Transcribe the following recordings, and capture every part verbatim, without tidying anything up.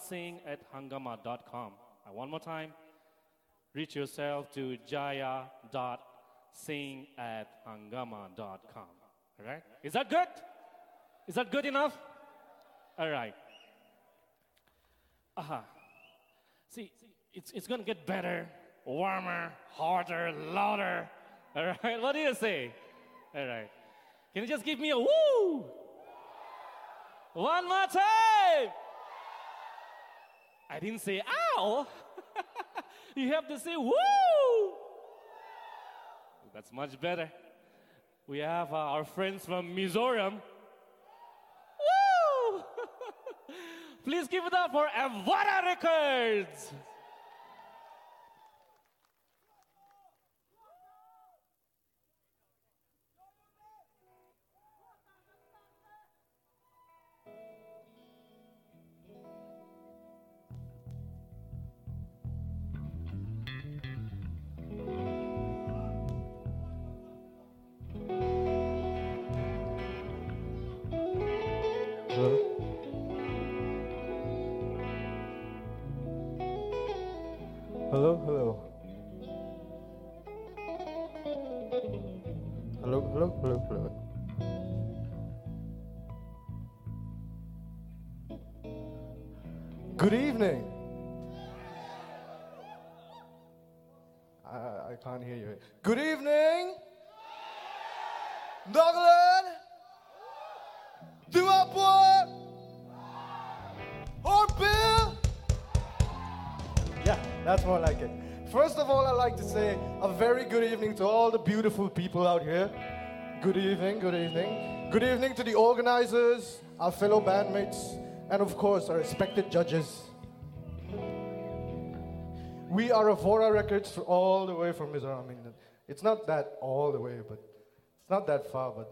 sing at hangama dot com. Uh, one more time, reach yourself to jaya dot sing at hangama dot com. All right? Is that good? Is that good enough? All right. Uh-huh. See, it's, it's going to get better, warmer, harder, louder. All right? What do you say? All right. Can you just give me a woo? One more time. I didn't say ow. You have to say woo. That's much better. We have uh, our friends from Mizoram. Woo! Please give it up for Avara Records. Hello? Hello, hello. Hello, hello, hello, hello. Good evening. I, I can't hear you. Good evening. Nagaland. Duapur. Or Bill. Yeah, that's more like it. First of all, I'd like to say a very good evening to all the beautiful people out here. Good evening, good evening. Good evening to the organizers, our fellow bandmates, and of course, our respected judges. We are Avara Records for all the way from Mizoram. I mean, it's not that all the way, but it's not that far, but...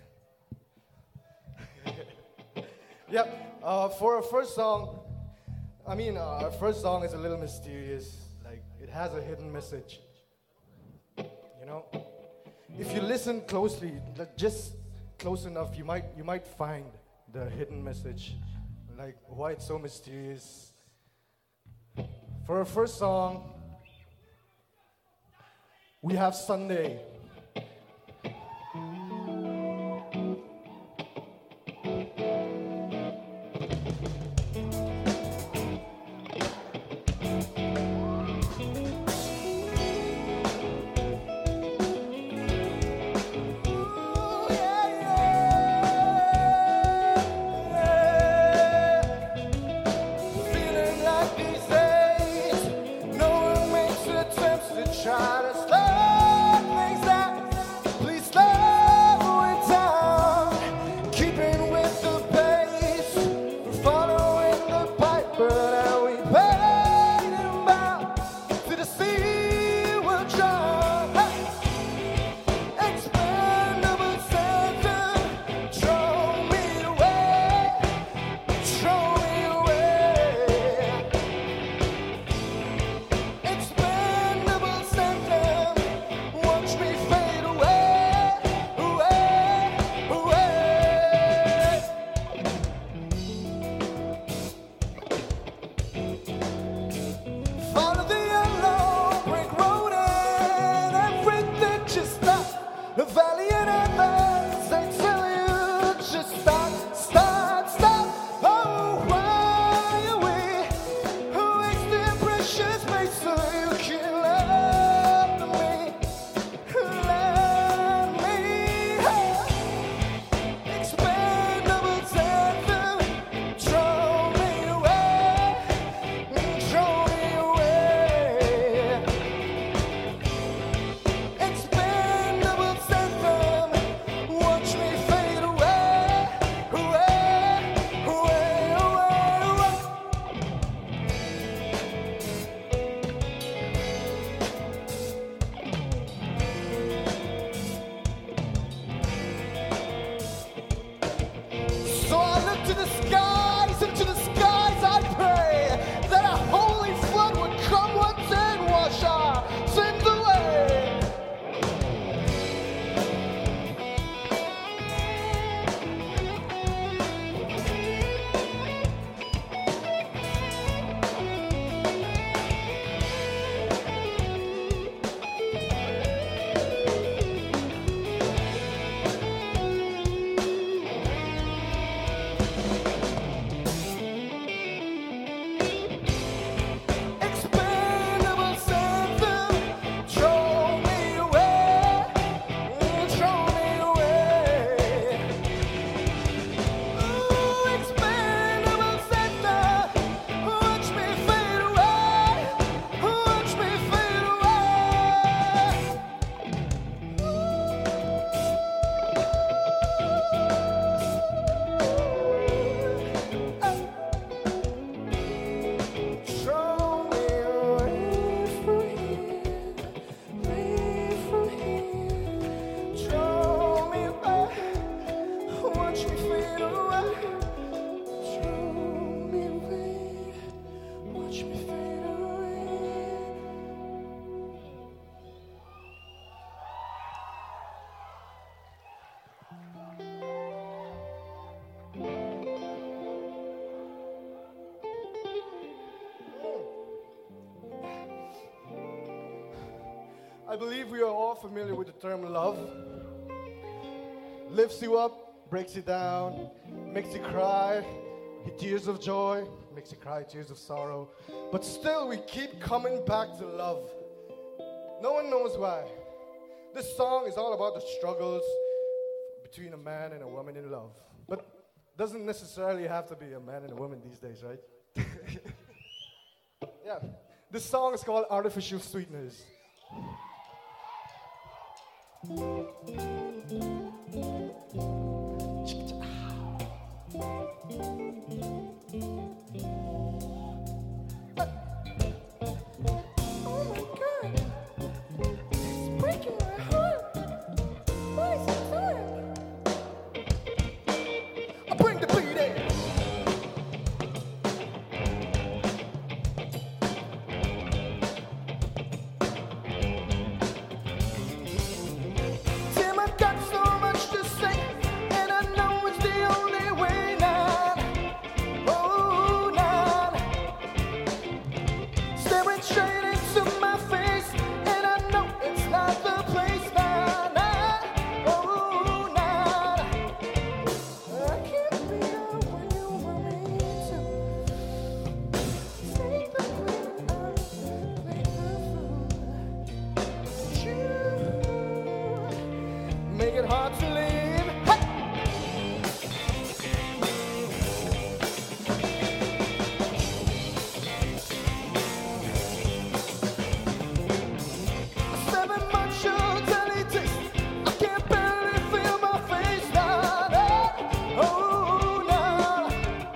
yeah, uh, for our first song, I mean, uh, our first song is a little mysterious. Like, it has a hidden message. You know? If you listen closely, like, just close enough, you might, you might find the hidden message. Like, why it's so mysterious. For our first song, we have Sunday. Try to slow things down. Please slow it down. Keeping with the pace. We're following the piper that we paid him bound. To the sea we'll drop. Expendable Santa. Throw me away. Throw me away. Expendable Santa. I believe we are all familiar with the term love. Lifts you up, breaks you down, makes you cry, tears of joy, makes you cry, tears of sorrow. But still, we keep coming back to love. No one knows why. This song is all about the struggles between a man and a woman in love. But doesn't necessarily have to be a man and a woman these days, right? Yeah. This song is called Artificial Sweeteners. Make it hard to live. Seven months your daily taste. I can't barely feel my face now. Oh, now.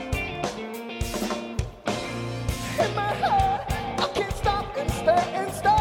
In my head, I can't stop and stare and stare.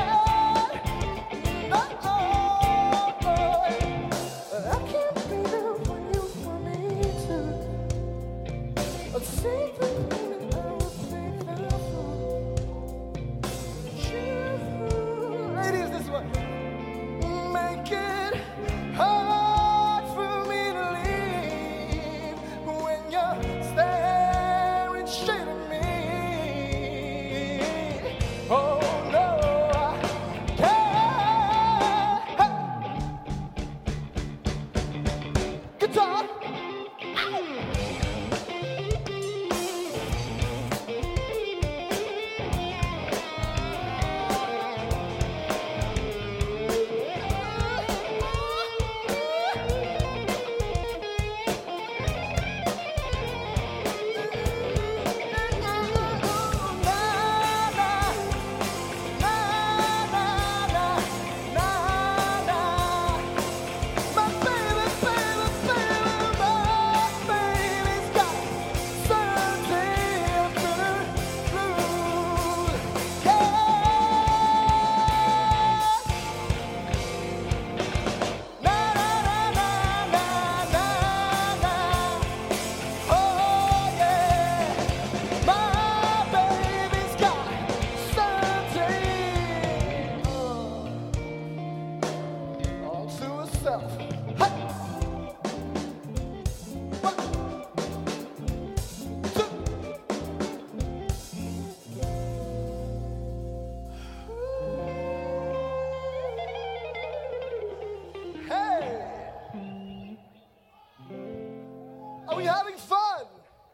Are we having fun?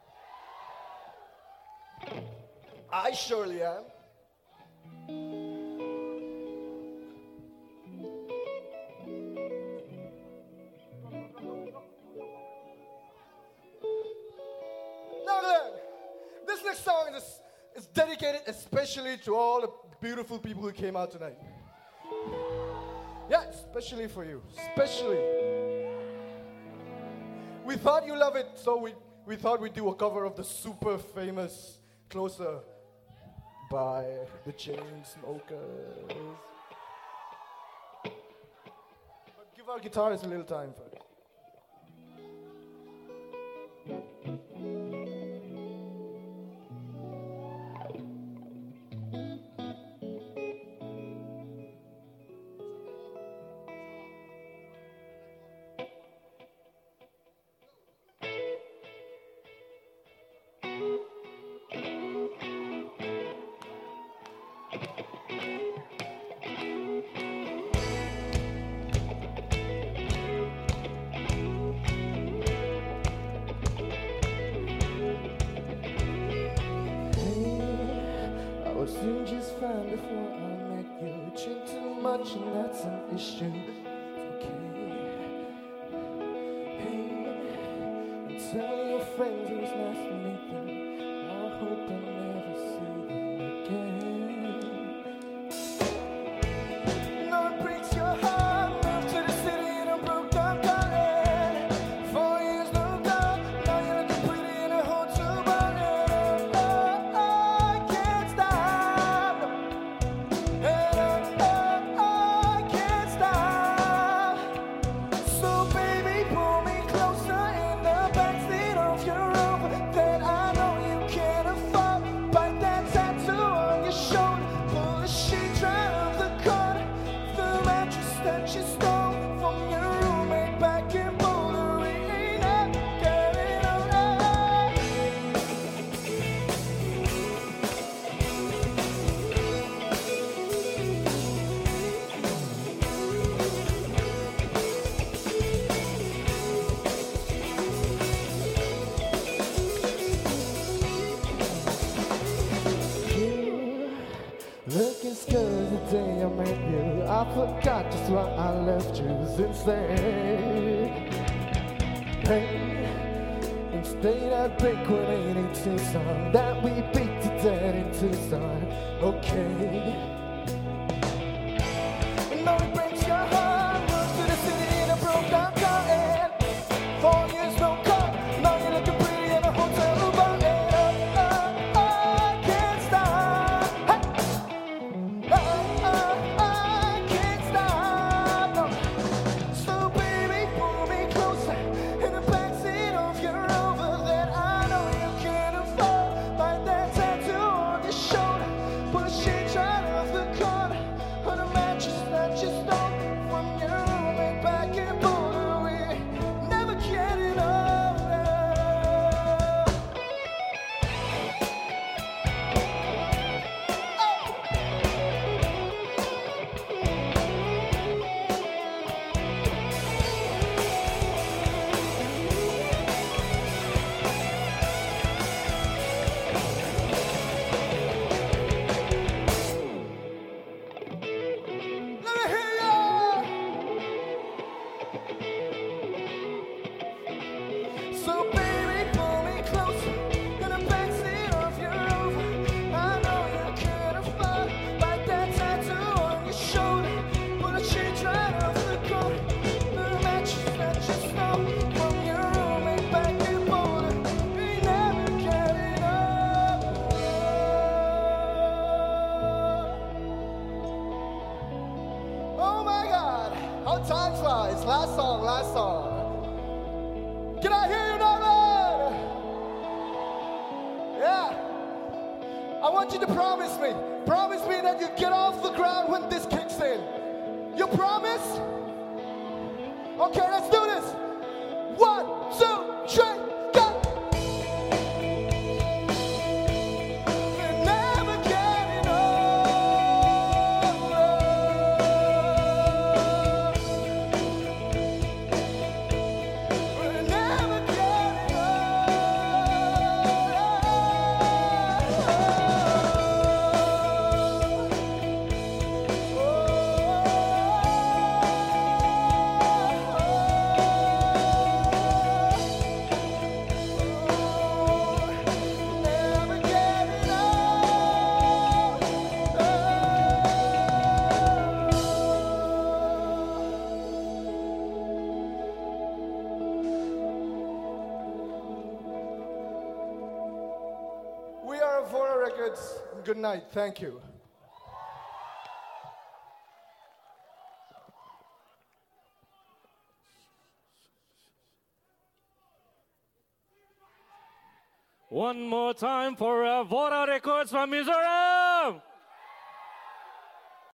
I surely am. Now then, this next song is, is dedicated especially to all the beautiful people who came out tonight. Yeah, especially for you. Especially. We thought you love it, so we, we thought we'd do a cover of the super famous Closer by the Chainsmokers. But give our guitarists a little time first. was doing just fine before I met you. Drink too much and that's an issue. It's okay. Hey, and tell your friends it was nice to meet them. I hope I never see them again. No, it breaks your heart. Moved to the city in a broke down car. Four years no go. Now you're looking pretty in a hotel bar. Oh, oh, I can't stop. And oh, oh, I can't stop. So baby, pull me closer in the backseat of your Rover that I know you can't afford. Bite that tattoo on your shoulder. Pull the sheet right off the corner. The mattress that you stole from your roommate back in Boulder. We ain't ever getting older. You looking scared the day I met you. I forgot just why I left you. Since then, hey, and stayed at Blink one eighty Tucson. That we beat to death in Tucson. Okay. And now it breaks your heart. Moved to the city in a broke down car. And four years no car. Now you're looking pretty in a hotel bar. And oh, oh, I can't stop. Hey. Oh, oh, I can't stop. No. So baby, pull me closer in the backseat of your Rover that I know you can't afford. Bite that tattoo on your shoulder. Pull the sheet right off the corner. On a mattress that you stole from your roommate back in Boulder. We never getting older. Let me hear ya! So baby, pull me closer in the backseat of your Rover. I know you can't afford. Bite that tattoo on your shoulder. Pull the sheet right off the corner. The mattress that you stole from your roommate back in Boulder. We never getting older. Oh my God, how time flies. Last song, last song. Can I hear you, Norman? Yeah. I want you to promise me. Promise me that you get off the ground when this kicks in. You promise? Okay, let's do this. One, two, three, go. We're never getting older. We're never getting Never getting We are Avora Records. Good night. Thank you. One more time for Avora Records from Missouri.